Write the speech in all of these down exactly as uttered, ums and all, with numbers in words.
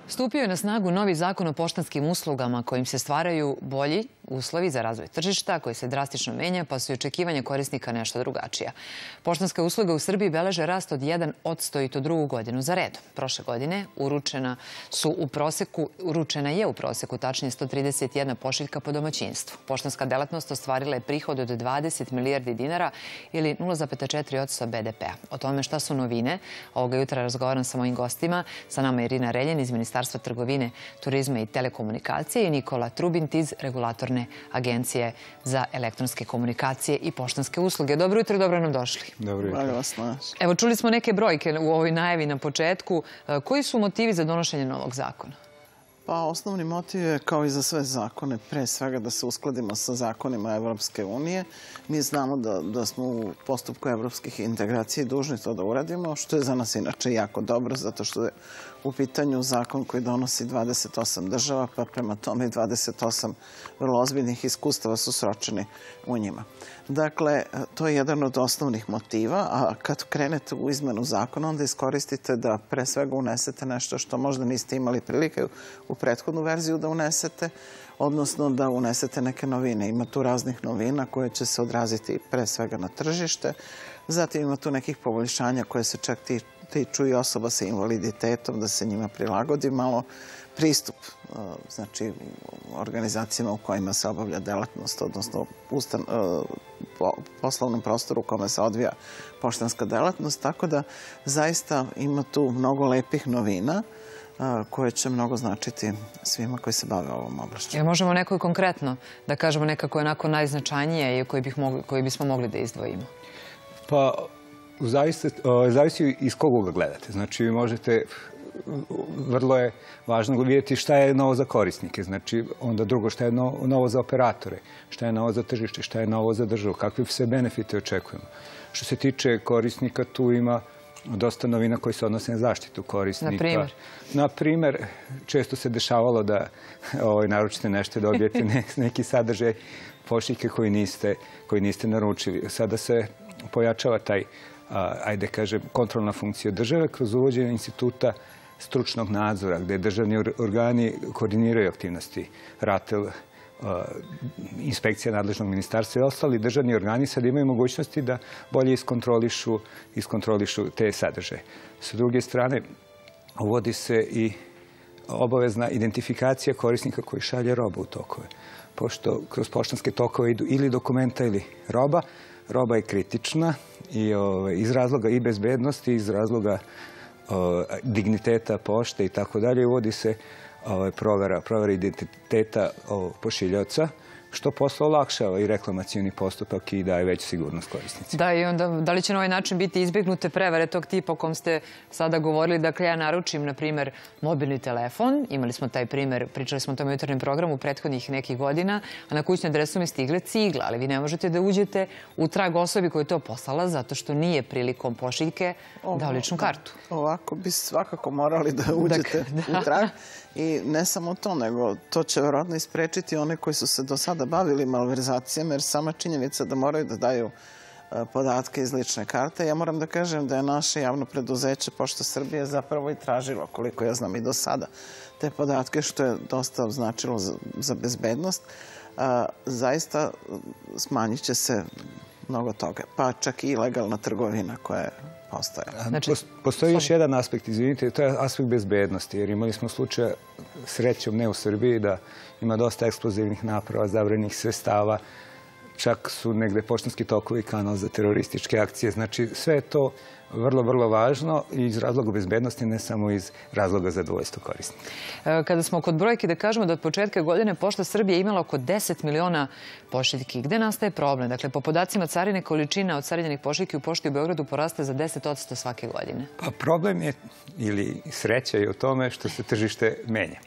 Stupio je na snagu novi zakon o poštanskim uslugama kojim se stvaraju bolji uslovi za razvoj tržišta koji se drastično menja, pa su i očekivanja korisnika nešto drugačija. Poštanska usluga u Srbiji beleže rast od jedan posto i to drugu godinu za redom. Prošle godine uručena, su u proseku, uručena je u proseku tačnije sto trideset jedna pošiljka po domaćinstvu. Poštanska delatnost ostvarila je prihod od dvadeset milijardi dinara ili nula zarez četiri posto be de pea. O tome šta su novine, ovoga jutra razgovaram sa mojim gostima. Sa nama je Irina Reljen iz Ministarstva trgovine, turizma i telekomunikacije i Nikola Trubint iz Regulatorne agencije za elektronske komunikacije i poštanske usluge. Dobro jutro i dobro nam došli. Dobro jutro. Evo, čuli smo neke brojke u ovoj najavi na početku. Koji su motivi za donošenje novog zakona? Pa osnovni motiv je, kao i za sve zakone, pre svega da se uskladimo sa zakonima Evropske unije. Mi znamo da, da smo u postupku evropskih integracija dužni to da uradimo, što je za nas inače jako dobro, zato što je u pitanju zakon koji donosi dvadeset osam država, pa prema tome i dvadeset osam vrlo ozbiljnih iskustava su sročeni u njima. Dakle, to je jedan od osnovnih motiva, a kad krenete u izmenu zakona, onda iskoristite da pre svega unesete nešto što možda niste imali prilike u prethodnu verziju da unesete, odnosno da unesete neke novine. Ima tu raznih novina koje će se odraziti pre svega na tržište, zatim ima tu nekih poboljšanja koje se čak tiču i osoba sa invaliditetom, da se njima prilagodi malo pristup, znači organizacijama u kojima se obavlja delatnost, odnosno ustan, poslovnom prostoru u kome se odvija poštanska delatnost, tako da zaista ima tu mnogo lepih novina koje će mnogo značiti svima koji se bave ovom oblašću. Jel možemo neko i konkretno da kažemo nekako onako najznačajnije i koji, bih mogli, koji bismo mogli da izdvojimo? Pa, zavisi, zavisi iz kog ugla gledate. Znači, vi možete, vrlo je važno vidjeti šta je novo za korisnike. Znači, onda drugo, šta je novo za operatore, šta je novo za tržište, šta je novo za državu, kakve sve benefite očekujemo. Što se tiče korisnika, tu ima dosta novina koji se odnose na zaštitu korisnika. Na primjer? Na primjer, često se dešavalo da ovaj, naručite nešto, dobijete neki sadržaj pošiljke koji niste, koji niste naručili. Sada se pojačava taj, ajde kažem, kontrolna funkcija države kroz uvođenje instituta stručnog nadzora, gde državni organi koordiniraju aktivnosti RATEL, inspekcija nadležnog ministarstva i ostali državni organi sad imaju mogućnosti da bolje iskontrolišu, iskontrolišu te sadržaje. Sa druge strane, uvodi se i obavezna identifikacija korisnika koji šalje robu u tokove. Pošto kroz poštanske tokove idu ili dokumenta ili roba, roba je kritična i ove, iz razloga i bezbednosti, iz razloga o, digniteta pošte i tako dalje, uvodi se ove, provera, provera identiteta pošiljaoca, što posle olakšava i reklamacioni postupak i daje veću sigurnost korisnicima. Da, i onda da li će na ovaj način biti izbjegnute prevare tog tipa o kom ste sada govorili? Dakle, ja naručim, na primjer, mobilni telefon. Imali smo taj primjer, pričali smo o tom jutarnjem programu prethodnih nekih godina, a na kućnu adresu mi stigle cigla, ali vi ne možete da uđete u trag osobi koja je to poslala zato što nije prilikom pošiljke dao ličnu kartu. Ovako bi svakako morali da uđete u trag. I ne samo to, nego to će verovatno isprečiti one koji su se do sada bavili malverzacijama, jer sama činjenica da moraju da daju podatke iz lične karte. Ja moram da kažem da je naše javno preduzeće Pošta Srbije zapravo i tražilo, koliko ja znam i do sada, te podatke, što je dosta značilo za, za bezbednost. Zaista smanjit će se mnogo toga, pa čak i ilegalna trgovina koja je postojala. Znači, postoji još jedan aspekt, izvinite, to je aspekt bezbednosti, jer imali smo slučaja, srećom ne u Srbiji, da ima dosta eksplozivnih naprava, zabranjenih sredstava, čak su negde poštanski tokovi kanal za terorističke akcije. Znači, sve je to vrlo, vrlo važno i iz razloga bezbednosti, ne samo iz razloga zadovoljstva korisnika. Kada smo kod brojke, da kažemo da od početka godine Pošta Srbije imala oko deset miliona pošiljki. Gde nastaje problem? Dakle, po podacima carine, količina odcarinjenih pošiljki u pošti u Beogradu poraste za deset posto svake godine. Pa problem je, ili sreća je u tome što se tržište menja.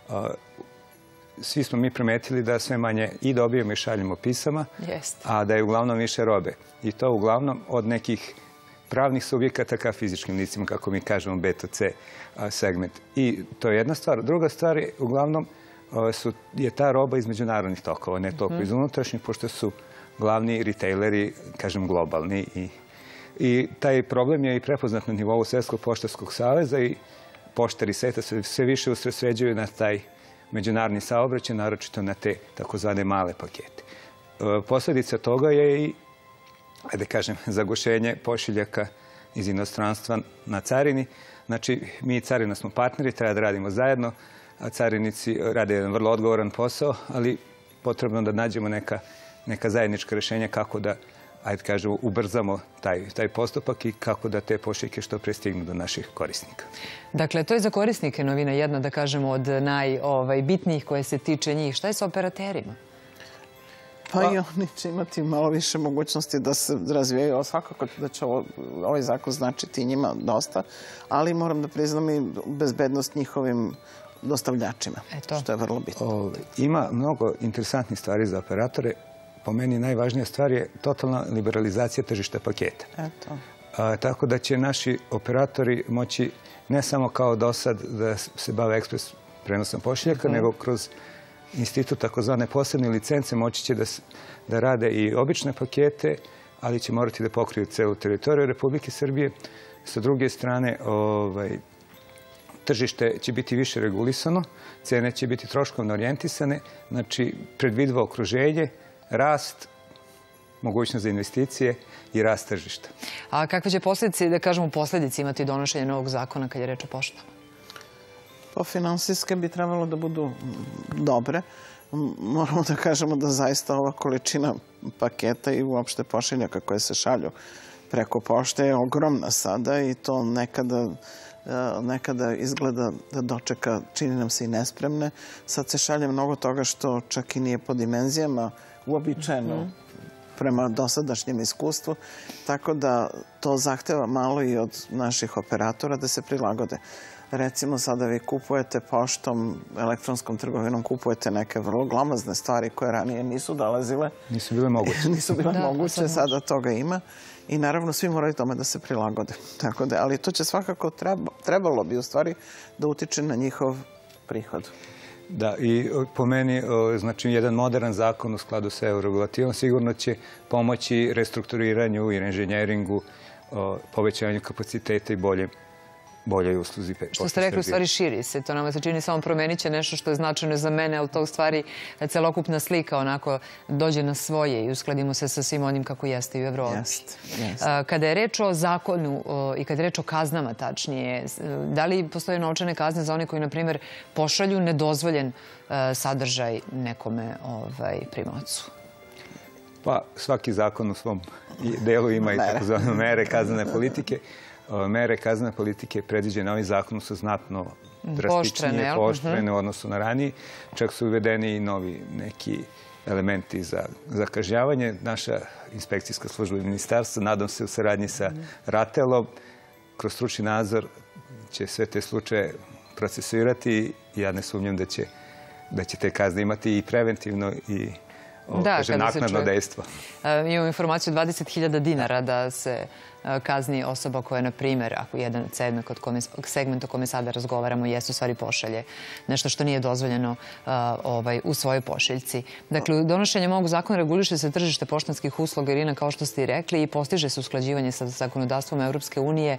Svi smo mi primetili da sve manje i dobijemo i šaljemo pisama, a da je uglavnom više robe. I to uglavnom od nekih pravnih subjekata ka fizičkim licima, kako mi kažemo B to C segment. I to je jedna stvar. Druga stvar je, uglavnom, su, je ta roba iz međunarodnih tokova, ne toliko iz unutrašnjih, pošto su glavni retaileri, kažem, globalni. I, i taj problem je i prepoznat na nivou Svetskog poštanskog saveza i poštari sveta se sve više usredsređuju na taj međunarodni saobraćaj, naročito na te takozvane male pakete. Posljedica toga je i, ajde kažem, zagušenje pošiljaka iz inostranstva na carini. Znači, mi i carina smo partneri, treba da radimo zajedno, a carinici rade jedan vrlo odgovoran posao, ali potrebno da nađemo neka, neka zajednička rješenja kako da, ajde kažemo, ubrzamo taj, taj postupak i kako da te pošiljke što pre stignu do naših korisnika. Dakle, to je za korisnike novina jedna, da kažemo, od najbitnijih koje se tiče njih. Šta je sa operaterima? Pa i oni će imati malo više mogućnosti da se razvijaju. Svakako da će ovaj zakon značiti njima dosta, ali moram da priznam i bezbednost njihovim dostavljačima, što je vrlo bitno. Ima mnogo interesantnih stvari za operatore. Po meni najvažnija stvar je totalna liberalizacija tržišta paketa. Eto. Tako da će naši operatori moći ne samo kao do sad da se bave ekspres prenosom pošiljaka, nego kroz institut takozvane posebne licence moći će da, da rade i obične pakete, ali će morati da pokriju celu teritoriju Republike Srbije. Sa druge strane, ovaj, tržište će biti više regulisano, cene će biti troškovno orijentisane, znači predvidivo okruženje, rast, mogućnost za investicije i rast tržišta. A kakve će posljedice, da kažemo, posljedice imati donošenje novog zakona kad je reč o poštama? Pa finansijske bi trebalo da budu dobre. Moramo da kažemo da zaista ova količina paketa i uopšte pošiljaka koje se šalju preko pošte je ogromna sada i to nekada, nekada izgleda da dočeka, čini nam se i nespremne. Sad se šalje mnogo toga što čak i nije po dimenzijama uobičajeno prema dosadašnjem iskustvu, tako da to zahteva malo i od naših operatora da se prilagode. Recimo, sada vi kupujete poštom, elektronskom trgovinom, kupujete neke vrlo glomazne stvari koje ranije nisu dolazile. Nisu bile moguće. Nisu bile moguće, sada toga ima. I naravno, svi moraju tome da se prilagode. Tako da, ali to će svakako, trebalo bi u stvari da utiče na njihov prihod. Da, i po meni, znači, jedan modern zakon u skladu sa euroregulativom sigurno će pomoći restrukturiranju i inženjeringu, povećanju kapaciteta i bolje boljoj usluzi. Što ste rekli, u stvari širi se. To nama se čini samo promenit će nešto što je značajno za mene, ali to u stvari celokupna slika onako dođe na svoje i uskladimo se sa svim onim kako jeste i u Evropi. Kada je reč o zakonu i kada je reč o kaznama tačnije, da li postoje novčane kazne za one koji, na primjer, pošalju nedozvoljen sadržaj nekome primaocu? Pa svaki zakon u svom delu ima i takozvane mere kaznene politike. Mere kaznene politike predviđene ovim zakonom su znatno drastičnije, pooštrene u odnosu na ranije. Čak su uvedeni i novi neki elementi za kažnjavanje. Naša inspekcijska služba i ministarstva, nadam se u saradnji sa RATEL-om, kroz stručni nadzor će sve te slučaje procesuirati i ja ne sumnjam da će te kazne imati i preventivno i naknadno dejstvo. Imamo informaciju dvadeset hiljada dinara da se kazni osoba koja, na primjer, ako jedan segment o kome sada razgovaramo jesu stvari pošalje, nešto što nije dozvoljeno u svojoj pošiljci. Dakle, donošenjem ovog zakona reguliše se tržište poštanskih usluga, Irina, kao što ste i rekli, i postiže se usklađivanje sa zakonodavstvom Evropske unije.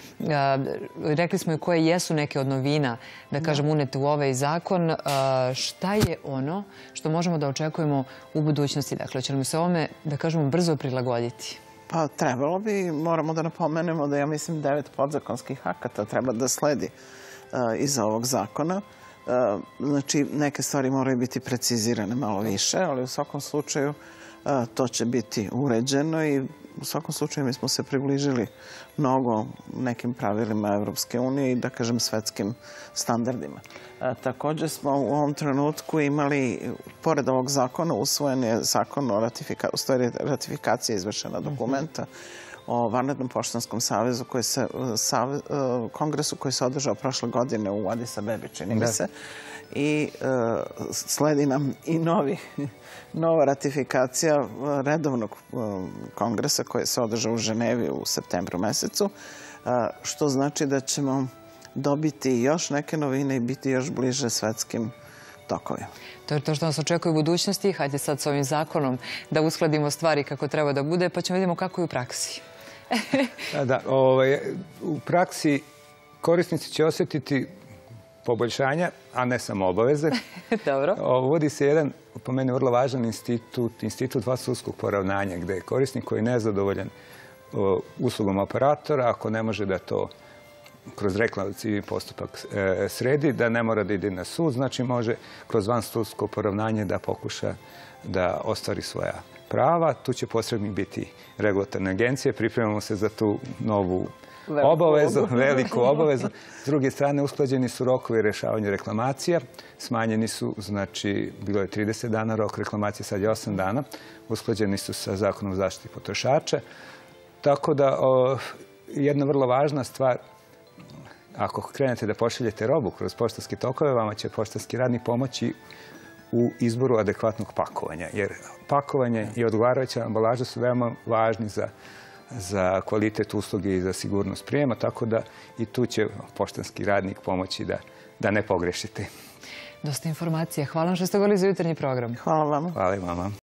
Rekli smo i koje jesu neke od novina, da kažem, unete u ovaj zakon. Šta je ono što možemo da očekujemo u budućnosti? Dakle, ćemo se ovome, da kažemo, brzo prilagoditi? Pa trebalo bi, moramo da napomenemo da ja mislim devet podzakonskih akata treba da sledi iza ovog zakona. Znači, neke stvari moraju biti precizirane malo više, ali u svakom slučaju to će biti uređeno i u svakom slučaju mi smo se približili mnogo nekim pravilima Evropske unije i, da kažem, svetskim standardima. Također smo u ovom trenutku imali, pored ovog zakona, usvojen je zakon o ratifikaciji izvršena dokumenta o Vanrednom poštanskom savezu, kongresu koji se održao prošle godine u Adis Abebi, čini mi se. I sledi nam i nova ratifikacija redovnog kongresa koji se održao u Ženevi u septembru mesecu, što znači da ćemo dobiti još neke novine i biti još bliže svetskim tokovima. To je to što nas očekuje u budućnosti. Hajde sad s ovim zakonom da uskladimo stvari kako treba da bude, pa ćemo vidimo kako je u praksi. Da, u praksi korisnici će osjetiti poboljšanja, a ne samo obaveze. Dobro. Uvodi se jedan, po meni, vrlo važan institut, institut vansudskog poravnanja, gde je korisnik koji je nezadovoljan uslugom operatora, ako ne može da to kroz reklamativni postupak sredi, da ne mora da ide na sud, znači može kroz vansudsko poravnanje da pokuša da ostvari svoja prava. Tu će posrednik biti regulatorne agencije. Pripremamo se za tu novu obavezu, veliku obavezu. S druge strane, usklađeni su rokovi rešavanja reklamacija. Smanjeni su, znači, bilo je trideset dana rok reklamacije, sad je osam dana. Usklađeni su sa Zakonom o zaštiti potrošača. Tako da, jedna vrlo važna stvar, ako krenete da pošaljete robu kroz poštanske tokove, vama će poštanski radnik pomoći u izboru adekvatnog pakovanja. Jer pakovanje i odgovarajuća ambalaža su veoma važni za za kvalitet usluge i za sigurnost prijema, tako da i tu će poštanski radnik pomoći da, da ne pogrešite. Dosta informacija. Hvala vam što ste govorili za jutarnji program. Hvala vama. Hvala i vama.